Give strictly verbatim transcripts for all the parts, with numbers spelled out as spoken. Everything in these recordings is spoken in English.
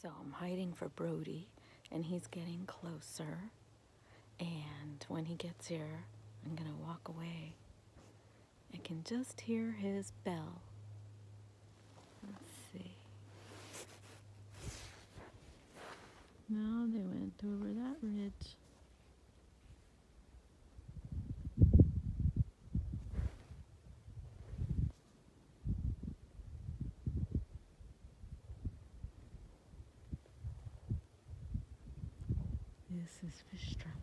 So I'm hiding for Brody, and he's getting closer. And when he gets here, I'm gonna walk away. I can just hear his bell. Let's see. No, they went over that ridge. This is fish trap.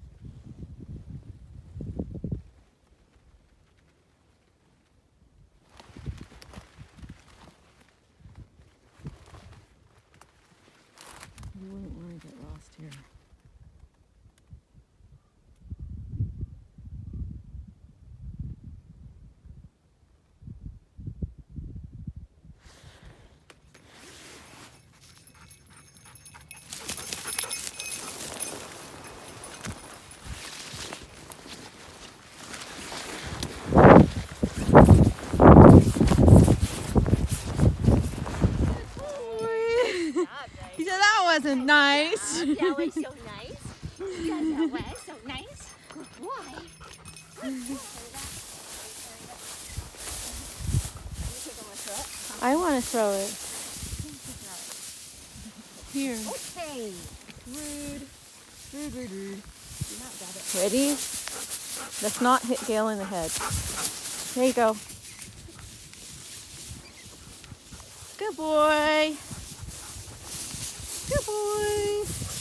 You wouldn't want to get lost here. He said that wasn't nice. Yeah, that was so nice. Yeah, that was so nice. Good boy. I want to throw it. Here. Okay. Rude. Rude, rude, rude. Do not grab it. Ready? Let's not hit Gail in the head. There you go. Good boy. Good boy.